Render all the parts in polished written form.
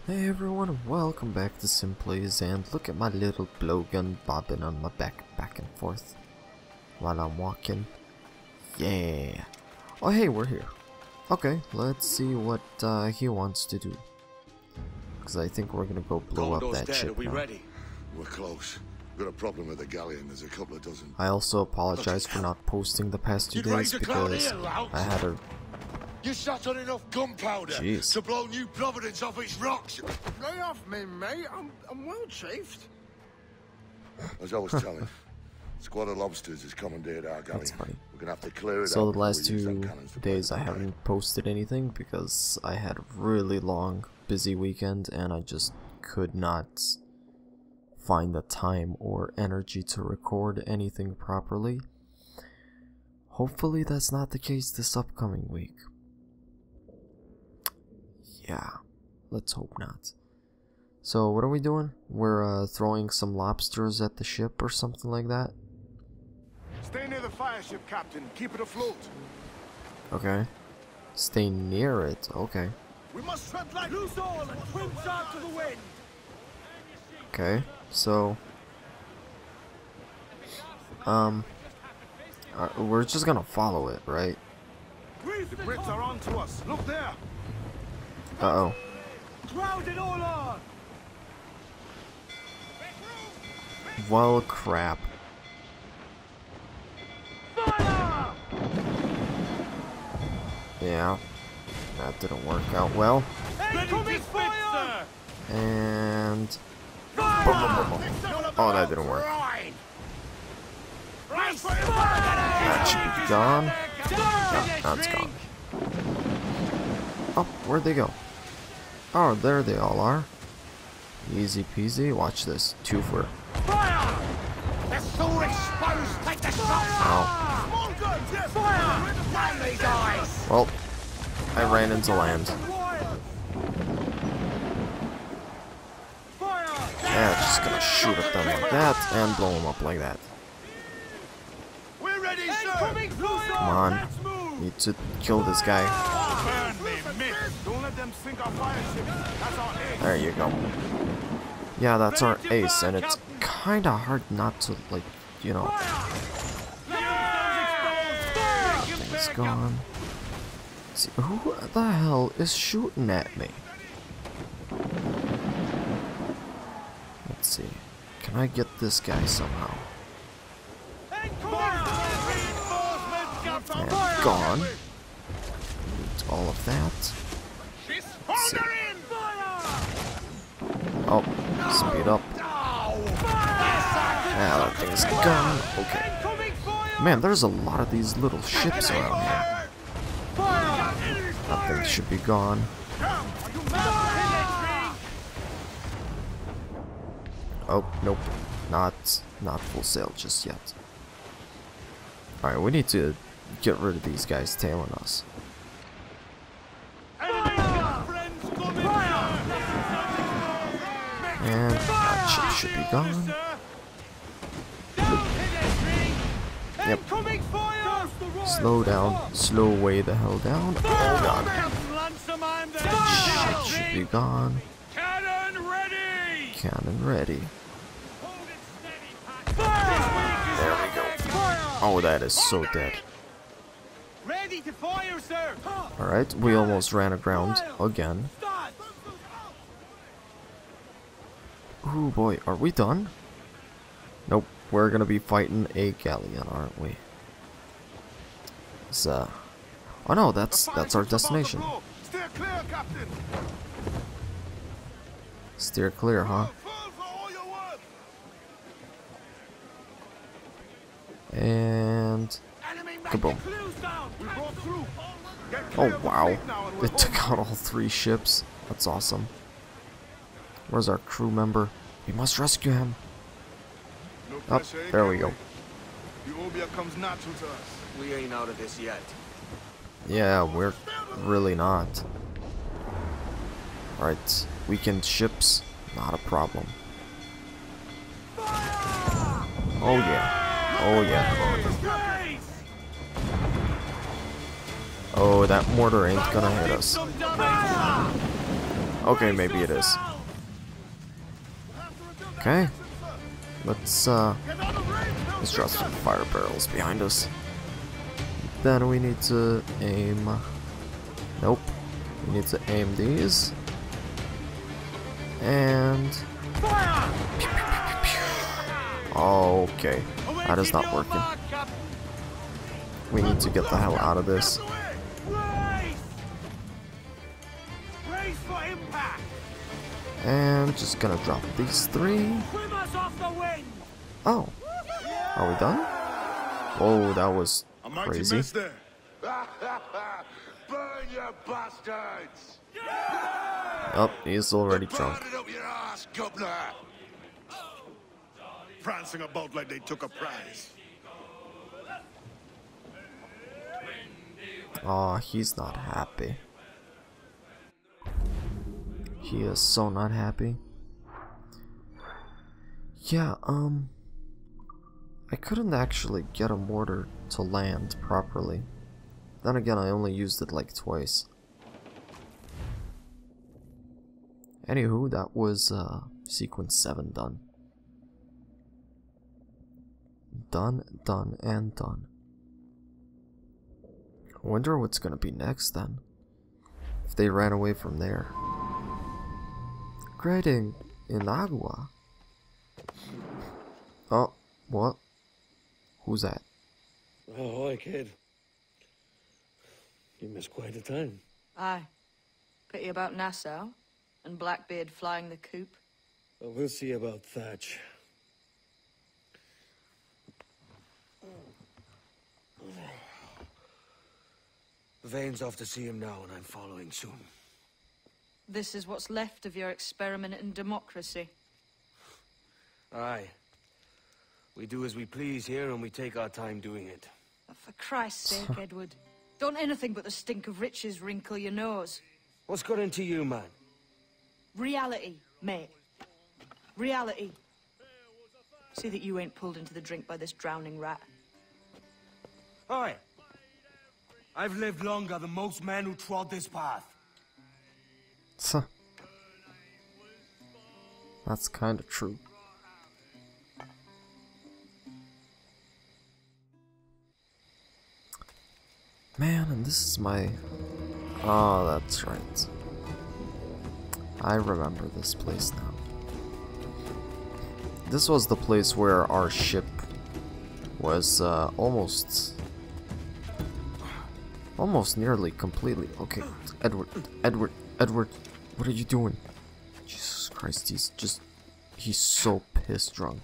Hey everyone, welcome back to Simplays, and look at my little blowgun bobbing on my back and forth while I'm walking. Yeah. Oh hey, we're here. Okay, let's see what he wants to do. Because I think we're gonna go blow up that ship. Are we now. ready? We're close. We've got a problem with the galleon. There's a couple of dozen. I also apologize for not posting the past 2 days because I had a... You sat on enough gunpowder Jeez. to blow New Providence off its rocks. Lay off me, mate. I'm well chafed. As I was telling, squad of lobsters has commandeered our galleon. That's funny. We're gonna have to clear it So out the last before we use 2 them cannons to days blow I the galleon. haven't posted anything because I had a really long, busy weekend and I just could not find the time or energy to record anything properly. Hopefully that's not the case this upcoming week. Yeah, let's hope not. So what are we doing? We're throwing some lobsters at the ship or something like that? Stay near the fire ship, Captain. Keep it afloat. Okay. Stay near it, okay. We must tread like loose all and swim sharp to the wind. Okay, so we're just gonna follow it, right? The Brits are on to us. Look there. Uh-oh. Crowd it all on. Well, crap. Fire! Yeah, that didn't work out well. Incoming fire! And Fire! oh, that didn't work. That should be gone. No, that's gone. Oh, where'd they go? Oh, there they all are. Easy peasy. Watch this. Twofer. Fire! They're so exposed. Take the shots. Ow. Small guns, yes. Fire! Man these eyes. Well, I ran into land. Fire! Yeah, just gonna shoot at them like that and blow them up like that. We're ready, sir. Come on. Need to kill this guy. Burn me, miss. Don't let them sink our fire ship. That's our aim. There you go. Yeah, that's our ace, and it's kinda hard not to, like, you know. Thing's gone. Let's see, who the hell is shooting at me? Let's see. Can I get this guy somehow? And gone. Need all of that. Let's see. Oh, speed up. Yeah, that thing's gone. Okay. Man, there's a lot of these little ships around here. That thing should be gone. Oh, nope. Not full sail just yet. Alright, we need to get rid of these guys tailing us. And that ship should be gone. Yep. Slow down. Slow way the hell down. Oh god. Shit should be gone. Cannon ready! Cannon ready. There we go. Oh, that is so dead. Ready to fire, sir! Alright, we almost ran aground again. Ooh boy, are we done? Nope, we're gonna be fighting a galleon, aren't we? So, oh no, that's our destination. Steer clear, Captain! Steer clear, huh? Full for all your work! And Enemy kaboom. clues down! We broke through! Get Oh clear of the wow, fleet now and we're it took home. out all 3 ships. That's awesome. Where's our crew member? We must rescue him. No Oh, pressure, eh, there we Captain? go. The Obia comes natural to us. We ain't out of this yet. Yeah, we're really not. Alright, weakened ships, not a problem. Oh yeah. Oh yeah. Oh, that mortar ain't gonna hit us. Okay, maybe it is. Okay. Let's draw some fire barrels behind us. Then we need to aim. Nope. We need to aim these. And okay, that is not working. We need to get the hell out of this. And just gonna drop these three. Oh, are we done? Oh, that was crazy. Burn, you bastards! Oh, he's already drunk. Burn it up your ass, governor! Prancing about like they took a prize. Oh, he's not happy. He is so not happy. Yeah, I couldn't actually get a mortar to land properly. Then again, I only used it like twice. Anywho, that was sequence 7 done. Done, done, and done. I wonder what's gonna be next then. If they ran away from there. Grading in Agua. Oh, what? Who's that? Oh, hi, kid. You missed quite a time. Aye. Pity about Nassau and Blackbeard flying the coop. Well, we'll see about Thatch. Vane's off to see him now, and I'm following soon. This is what's left of your experiment in democracy. Aye. We do as we please here, and we take our time doing it. But for Christ's sake, Edward. Don't anything but the stink of riches wrinkle your nose. What's got into you, man? Reality, mate. Reality. See that you ain't pulled into the drink by this drowning rat. Aye. I've lived longer than most men who trod this path. That's kind of true. Man, and this is my... Oh, that's right. I remember this place now. This was the place where our ship was almost nearly completely... Okay, Edward, what are you doing? Jesus Christ, he's so pissed drunk.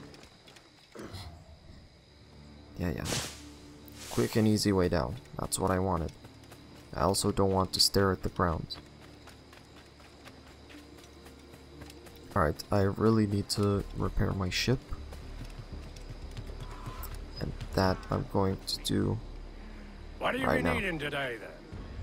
Yeah. Quick and easy way down. That's what I wanted. I also don't want to stare at the ground. Alright, I really need to repair my ship. And that I'm going to do What are you right now. needing today, then?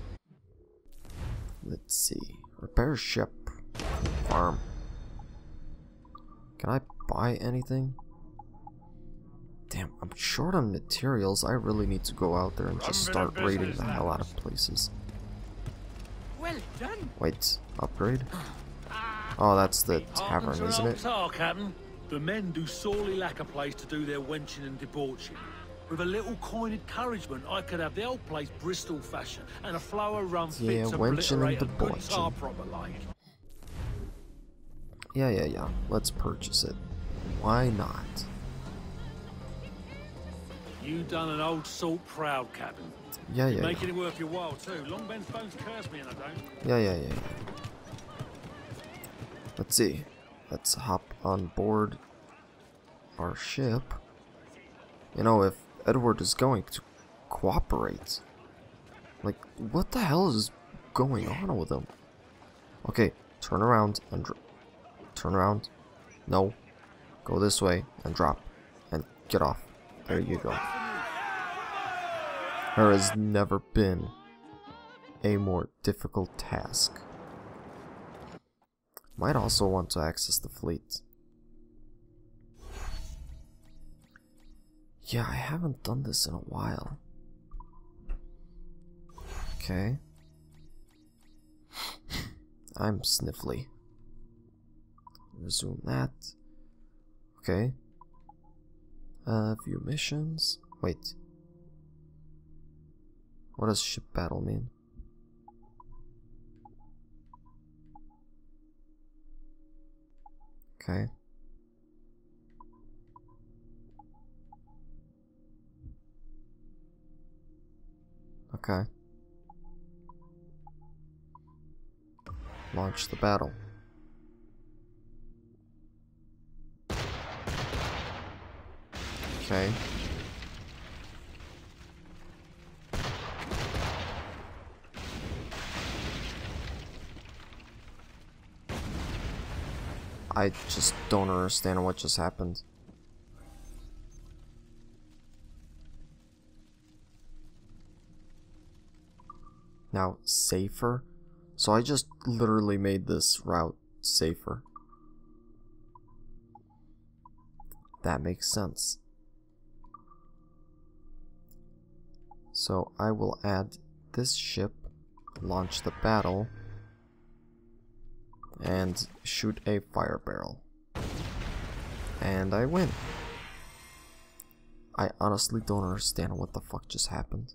Let's see. Repair ship. Farm. Can I buy anything? Damn, I'm short on materials. I really need to go out there and just start raiding the hell out of places. Well done. Wait, upgrade? Oh, that's the tavern, isn't it? Captain. The men do sorely lack a place to do their wenching and debauching. With a little coin encouragement, I could have the old place Bristol fashion and a flow of rum fit to obliterate a good tar proper like. Yeah. Let's purchase it. Why not? You done an old salt proud, Captain. Yeah. Making it worth your while too. Long Ben's bones curse me and I don't. Yeah. Let's see. Let's hop on board our ship. You know, if Edward is going to cooperate, like, what the hell is going on with him? Okay, turn around and turn around. No, go this way and drop and get off. There you go. There has never been a more difficult task. Might also want to access the fleet. Yeah, I haven't done this in a while. Okay. I'm sniffly. Resume that. Okay. View missions. Wait. What does ship battle mean? Okay. Okay. Launch the battle. Okay. I just don't understand what just happened. Now, safer? So I just literally made this route safer. That makes sense. So I will add this ship, launch the battle, and shoot a fire barrel. And I win. I honestly don't understand what the fuck just happened.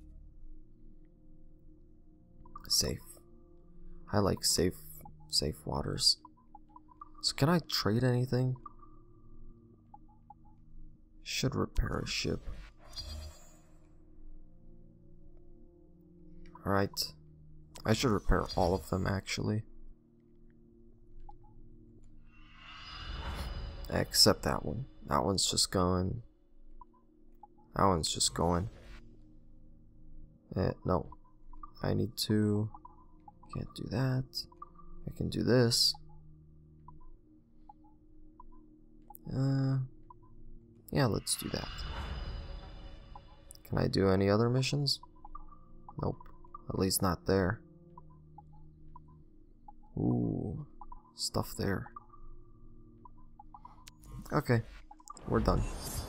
Safe. I like safe waters. So can I trade anything? Should repair a ship. Alright. I should repair all of them actually. Except that one. That one's just going. That one's just going. No. I need to... Can't do that. I can do this. Yeah, let's do that. Can I do any other missions? Nope. At least not there. Ooh. Stuff there. Okay. We're done.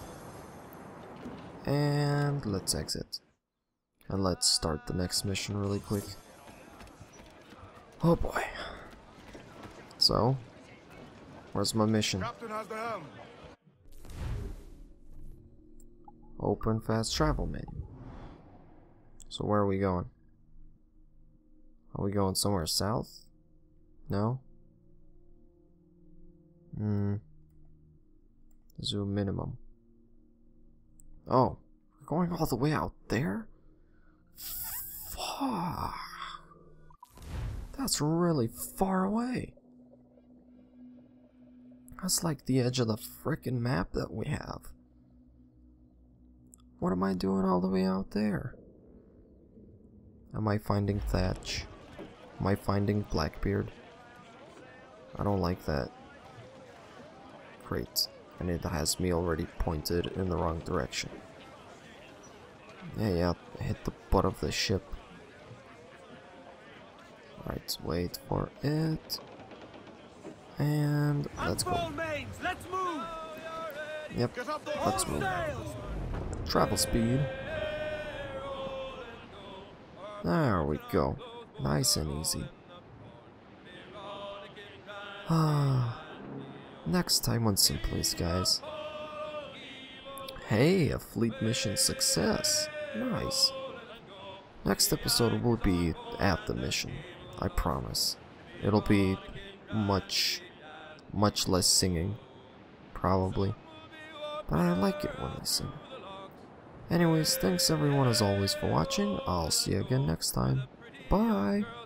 And let's exit. And let's start the next mission really quick. Oh boy. So, where's my mission? Captain has the helm. Open fast travel menu. So where are we going? Are we going somewhere south? No? Zoom minimum. Oh, we're going all the way out there? Fuck. That's really far away. That's like the edge of the frickin' map that we have. What am I doing all the way out there? Am I finding Thatch? Am I finding Blackbeard? I don't like that. Great. And it has me already pointed in the wrong direction. Yeah, hit the butt of the ship. Right, wait for it. And let's go. Let's move. Yep, let's move. Travel speed. There we go. Nice and easy. Next time on Simplace, guys. Hey, a fleet mission success. Nice. Next episode will be at the mission. I promise. It'll be much less singing. Probably. But I like it when I sing. Anyways, thanks everyone as always for watching. I'll see you again next time. Bye!